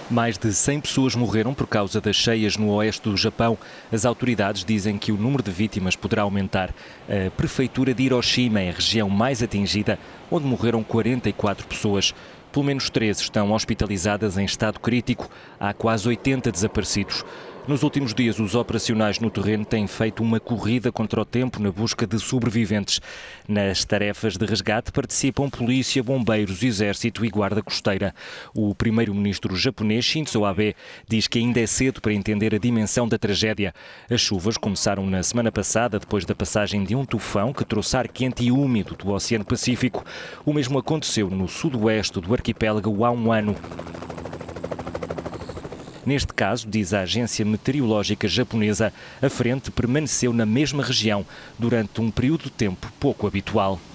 Mais de 100 pessoas morreram por causa das cheias no oeste do Japão. As autoridades dizem que o número de vítimas poderá aumentar. A prefeitura de Hiroshima é a região mais atingida, onde morreram 44 pessoas. Pelo menos 13 estão hospitalizadas em estado crítico. Há quase 80 desaparecidos. Nos últimos dias, os operacionais no terreno têm feito uma corrida contra o tempo na busca de sobreviventes. Nas tarefas de resgate participam polícia, bombeiros, exército e guarda costeira. O primeiro-ministro japonês, Shinzo Abe, diz que ainda é cedo para entender a dimensão da tragédia. As chuvas começaram na semana passada, depois da passagem de um tufão que trouxe ar quente e úmido do Oceano Pacífico. O mesmo aconteceu no sudoeste do arquipélago há um ano. Neste caso, diz a agência meteorológica japonesa, a frente permaneceu na mesma região durante um período de tempo pouco habitual.